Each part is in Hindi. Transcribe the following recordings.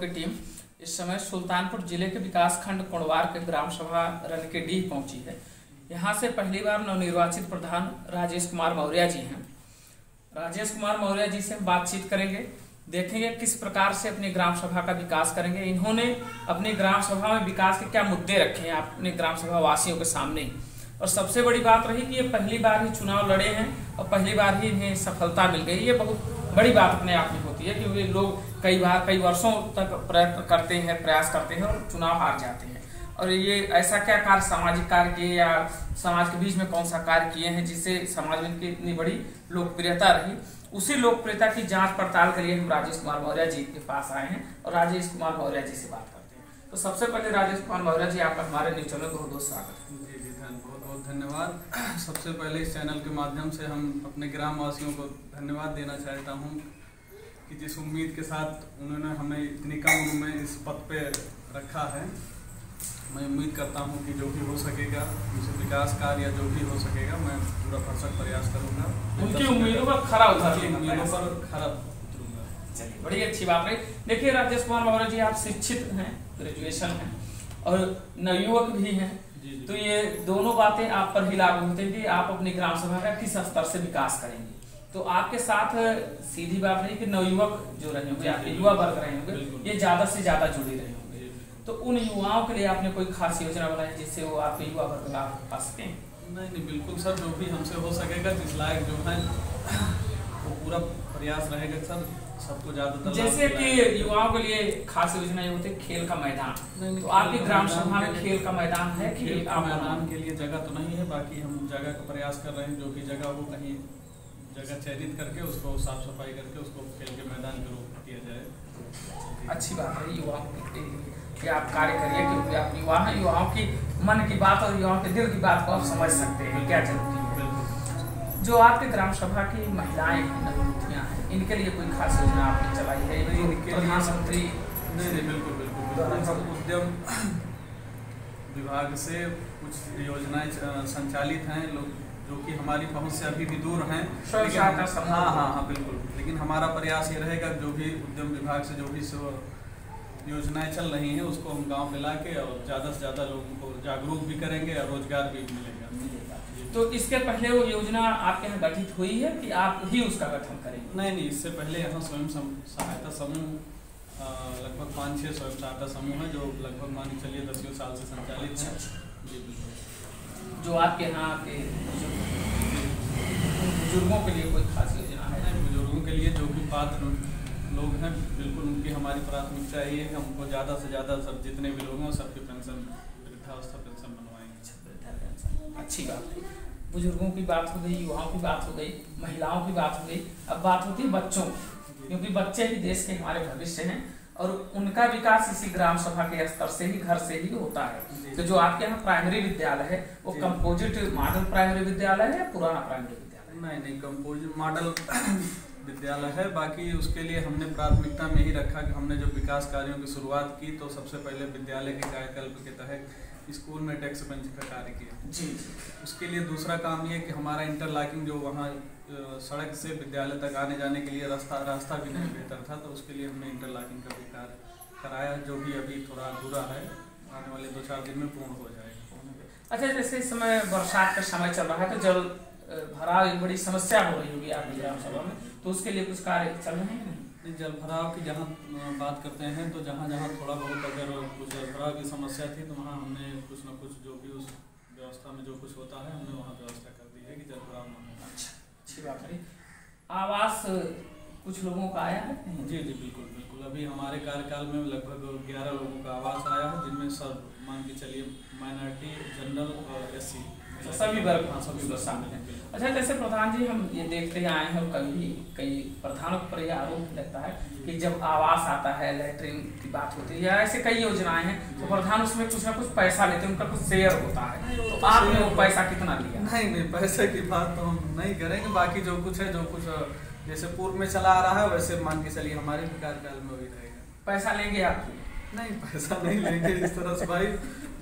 की टीम इस समय सुल्तानपुर जिले के विकास खंड कुंडवार के ग्राम सभा रनकेडीह पहुंची है। यहाँ से पहली बार नवनिर्वाचित प्रधान राजेश कुमार मौर्य जी हैं। राजेश कुमार मौर्य जी से हम बातचीत करेंगे, देखेंगे किस प्रकार से अपनी ग्राम सभा का विकास करेंगे। इन्होंने अपनी ग्राम सभा में विकास के क्या मुद्दे रखे हैं अपने ग्राम सभा वासियों के सामने। और सबसे बड़ी बात रही कि ये पहली बार ही चुनाव लड़े हैं और पहली बार ही इन्हें सफलता मिल गई। ये बहुत बड़ी बात अपने आप में होती है कि वे लोग कई वर्षों तक प्रयत्न करते हैं, प्रयास करते हैं और चुनाव हार जाते हैं। और ये ऐसा क्या कार्य, सामाजिक कार्य किए या समाज के बीच में कौन सा कार्य किए हैं जिससे समाज में इनकी इतनी बड़ी लोकप्रियता रही। उसी लोकप्रियता की जांच पड़ताल के लिए हम राजेश कुमार मौर्य जी के पास आए हैं और राजेश कुमार मौर्य जी से बात करते हैं। तो सबसे पहले राजेश कुमार मौर्य जी, आपका हमारे न्यूज चैनल में बहुत बहुत स्वागत है। जी जी, बहुत बहुत धन्यवाद। सबसे पहले इस चैनल के माध्यम से हम अपने ग्राम वासियों को धन्यवाद देना चाहता हूँ कि जिस उम्मीद के साथ उन्होंने हमें इतनी कम उम्र में इस पद पे रखा है। मैं उम्मीद करता हूं कि जो भी हो सकेगा, उनसे विकास कार्य जो भी हो सकेगा, मैं पूरा भरसक प्रयास करूंगा। उनकी उम्मीदों पर खरा उतरूंगा। चलिए, बड़ी अच्छी बात है। देखिए राजेश कुमार मौर्य जी, आप शिक्षित हैं, ग्रेजुएशन हैं और नवयुवक भी हैं। तो ये दोनों बातें आप पर ही लागू होती हैं कि आप अपनी ग्राम सभा का किस स्तर से विकास करेंगे। तो आपके साथ सीधी बात नहीं कि नवयुवक जो रहे होंगे, आपके युवा वर्ग रहे होंगे, ये ज्यादा से ज्यादा जुड़े रहे होंगे। तो उन युवाओं के लिए आपने कोई खास योजना बनाई जिससे वो आपके युवा वर्ग लाभ पा सकें? नहीं, बिल्कुल सर, जो भी हमसे हो सकेगा, जिस लायक जो है वो पूरा प्रयास रहेगा सर, सबको ज्यादातर। जैसे कि युवाओं के लिए खास योजना ये होती है खेल का मैदान। तो आपकी ग्राम सभा में खेल का मैदान है? खेल का मैदान के लिए जगह तो नहीं है, बाकी हम जगह का प्रयास कर रहे हैं। जो भी जगह हो, कहीं जगह चयनित करके उसको साफ सफाई करके उसको खेल के मैदान के रूप में किया जाए। अच्छी बात है, युवाओं के लिए आप कार्य करिए क्योंकि आप युवा हैं। युवाओं की मन की बात और युवाओं के दिल की बात को आप समझ सकते हैं क्या जरूरी है। जो आपके ग्राम सभा की महिलाएं नवयुवतियां हैं, इनके लिए कोई खास योजना आपने चलाई है? प्रधानमंत्री? नहीं, बिल्कुल उद्यम विभाग से कुछ योजनाएं संचालित हैं, लोग जो कि हमारी पहुंच से अभी भी दूर हैं। हाँ, बिल्कुल। लेकिन हमारा प्रयास ये रहेगा, जो भी उद्यम विभाग से जो भी योजनाएं चल रही हैं उसको हम गांव में ला के और ज़्यादा से ज़्यादा लोगों को जागरूक भी करेंगे और रोजगार भी मिलेगा। तो इसके पहले वो योजना आपके यहाँ गठित हुई है कि आप ही उसका गठन करेंगे? नहीं, इससे पहले यहाँ स्वयं सहायता समूह लगभग 5-6 स्वयं सहायता समूह है जो लगभग मान चलिए 10 साल से संचालित है। जो आपके यहाँ के बुजुर्गों के लिए कोई खास योजना है? बुजुर्गों के लिए जो भी पात्र लोग हैं, बिल्कुल उनकी हमारी प्राथमिकता यही है कि हमको ज़्यादा से ज़्यादा सब जितने भी लोग हैं सबकी पेंशन, वृद्धावस्था पेंशन बनवाएंगे। अच्छी बात है। बुजुर्गों की बात हो गई, युवाओं की बात हो गई, महिलाओं की बात हो गई। अब बात होती है बच्चों की, क्योंकि बच्चे ही देश के हमारे भविष्य हैं और उनका विकास इसी ग्राम सभा के स्तर से ही, घर से ही होता है। तो जो आपके यहाँ प्राइमरी विद्यालय है वो कंपोजिट मॉडल प्राइमरी विद्यालय है या पुराना प्राइमरी विद्यालय? नहीं, कंपोजिट मॉडल विद्यालय है। बाकी उसके लिए हमने प्राथमिकता में ही रखा कि हमने जो विकास कार्यों की शुरुआत की तो सबसे पहले विद्यालय के कायाकल्प के तहत स्कूल में डेस्क बेंच का कार्य किया। जी। उसके लिए दूसरा काम ये कि हमारा इंटरलॉकिंग जो वहाँ सड़क से विद्यालय तक आने जाने के लिए रास्ता भी नहीं बेहतर था, तो उसके लिए हमने इंटरलॉकिंग का भी कार्य कराया, जो भी अभी थोड़ा अधूरा है, आने वाले 2-4 दिन में पूर्ण हो जाएगा। अच्छा, जैसे इस समय बरसात का समय चल रहा है तो जल भराव एक बड़ी समस्या हो रही होगी आपकी ग्राम सभा में, तो उसके लिए कुछ कार्य चल रहे हैं? नहीं, जल भराव की जहाँ बात करते हैं तो जहाँ थोड़ा बहुत अगर कुछ जल भराव की समस्या थी तो वहाँ हमने कुछ न कुछ जो भी उस व्यवस्था में जो कुछ होता है हमने वहाँ व्यवस्था कर दी है कि जल भराव न हो। अच्छा, अच्छी बात है। आवास कुछ लोगों का आया है? जी, बिल्कुल। अभी हमारे कार्यकाल में लगभग 11 लोगों का आवास आया है, जिनमें सब मान के चलिए माइनॉरिटी, जनरल और SC सभी वर्ग शामिल हैं। अच्छा, जैसे प्रधान जी, हम ये देखते आए हैं और कई प्रधानों पर यह आरोप लगता है कि जब आवास आता है, लैट्रिन की बात होती है या ऐसे कई योजनाएं हैं तो प्रधान उसमें कुछ ना कुछ पैसा लेते हैं, उनका कुछ शेयर होता है। तो आपने वो पैसा कितना लिया? नहीं, पैसे की बात तो हम नहीं करेंगे। बाकी जो कुछ है, जो कुछ जैसे पूर्व में चला आ रहा है वैसे मान के चलिए हमारे भी कार्यकाल में वही रहेगा। पैसा लेंगे आप? नहीं, पैसा नहीं लेंगे इस तरह से भाई।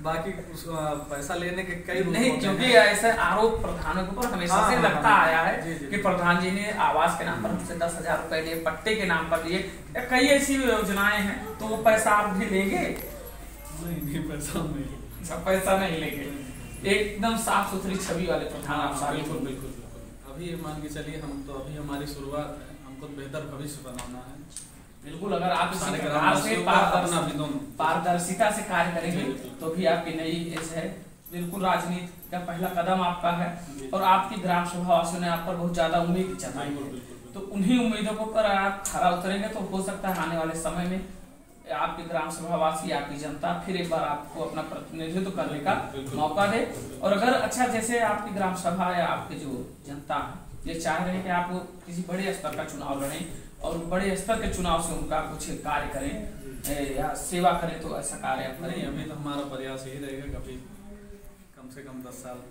बाकी पैसा लेने के कई रूप नहीं, क्योंकि ऐसे आरोप प्रधानों के ऊपर हमेशा से लगता आया है कि प्रधान जी ने आवास के नाम पर हमसे 10,000 रुपए लिए, पट्टे के नाम पर लिए, कई ऐसी योजनाएं हैं, तो वो पैसा आप भी लेंगे? नहीं, पैसा नहीं लेंगे। एकदम साफ सुथरी छवि वाले प्रधान आप। बिल्कुल। अभी मान के चलिए, हम तो अभी हमारी शुरुआत है, हमको बेहतर भविष्य बनाना है। बिल्कुल, अगर आप इसी प्रकार से पारदर्शिता से कार्य करेंगे तो भी आपकी नई एज है। बिल्कुल, राजनीति का पहला कदम आपका है और आपकी ग्राम सभा वासियों ने आप पर बहुत ज्यादा उम्मीद जताई है, तो उन्हीं उम्मीदों पर आप खरा उतरेंगे तो हो सकता है आने वाले समय में आपके ग्राम सभा वासी, आपकी जनता फिर एक बार आपको अपना प्रतिनिधित्व करने का मौका दे। और अगर अच्छा, जैसे आपकी ग्राम सभा या आपकी जो जनता है ये चाह रहे हैं कि आप किसी बड़े स्तर का चुनाव लड़ें और बड़े स्तर के चुनाव से उनका कुछ कार्य करें या सेवा करें, तो ऐसा कार्य आप करें? अभी तो हमारा प्रयास यही रहेगा, कभी कम से कम 10 साल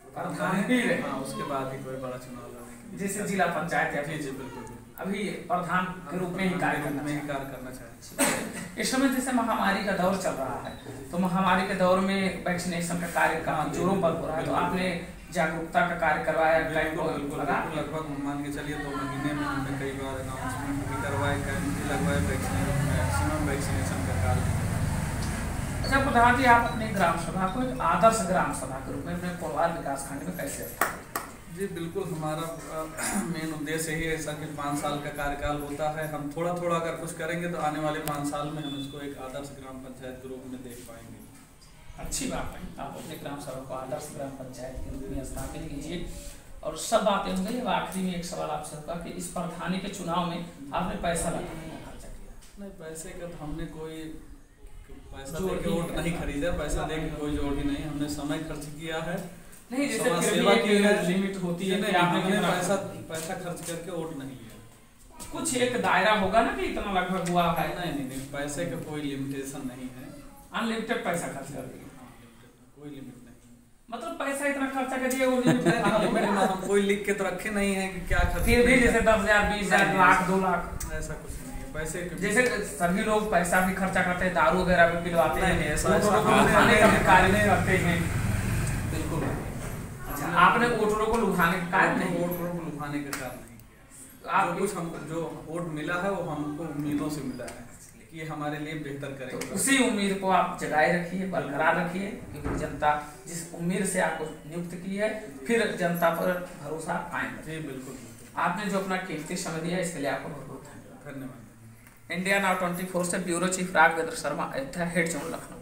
उसके बाद ही कोई बड़ा चुनाव लड़ेंगे, जैसे जिला पंचायत या जी बिल्कुल अभी प्रधान के रूप में ही कार्य करना चाहिए। इस समय जैसे महामारी का दौर चल रहा है, तो महामारी के दौर में वैक्सीनेशन का कार्य काफी जोरों पर हो रहा है, तो आपने जागरूकता का कार्य करवाया? लगभग मान के चलिए 2 महीने में हमने कई बार अनाउंसमेंट भी करवाए, कैंप भी लगवाए, मैक्सिमम वैक्सीनेशन का कार्य। अच्छा प्रधान जी, आप अपनी ग्राम सभा को एक आदर्श ग्राम सभा के रूप में अपने कोढ़वार विकास खंड में कैसे? जी बिल्कुल, हमारा मेन उद्देश्य यही है ऐसा कि 5 साल का कार्यकाल होता है, हम थोड़ा थोड़ा अगर कुछ करेंगे तो आने वाले 5 साल में हम इसको एक आदर्श ग्राम पंचायत के रूप में देख पाएंगे। अच्छी बात है, आप अपने ग्राम सभा को आदर्श ग्राम पंचायत के रूप में स्थापित कीजिए। और सब बातें होंगी। अब आखिरी में एक सवाल आपसे होगा कि इस प्रधानी के चुनाव में आपने पैसा खर्चा किया? नहीं, पैसे का तो हमने कोई पैसा देके वोट नहीं खरीदा, पैसा देके कोई जोड़ ही नहीं, हमने समय खर्च किया है। नहीं, जैसे सेवा की लिमिट होती है, नहीं, आपने पैसा खर्च करके वोट नहीं लिया। कुछ एक दायरा होगा ना कि इतना लगभग हुआ है? नहीं, पैसे का कोई लिमिटेशन नहीं है, अनलिमिटेड पैसा खर्च कर दिया, कोई लिमिट नहीं। मतलब पैसा इतना खर्चा कर दिया, वो लिमिट हम कोई लिख के तो रखे नहीं है कि क्या खर्च। फिर भी जैसे 10,000, 20,000, लाख, 2 लाख ऐसा कुछ नहीं है। पैसे जैसे सभी लोग पैसा भी खर्चा करते हैं, दारू वगैरह भी पिलवाते हैं, ऐसा खाने का भी कार्य नहीं करते हैं। बिल्कुल। अच्छा, आपने वोटरों को लुभाने का कार्य नहीं? वोटरों को लुभाने का कार्य नहीं किया। आप कुछ हम जो वोट मिला है वो हमको उम्मीदों से मिला है कि ये हमारे लिए बेहतर करेंगे, तो उसी उम्मीद को आप जगाए रखिए, बरकरार रखिए, क्योंकि जनता जिस उम्मीद से आपको नियुक्त की है, फिर जनता पर भरोसा कायम रखिए। बिल्कुल। आपने जो अपना कीमती समय दिया इसके लिए आपको बहुत बहुत धन्यवाद। इंडिया नाउ 24 से bureau chief Raghavendra Sharma, Ayodhya, head zone, Lucknow.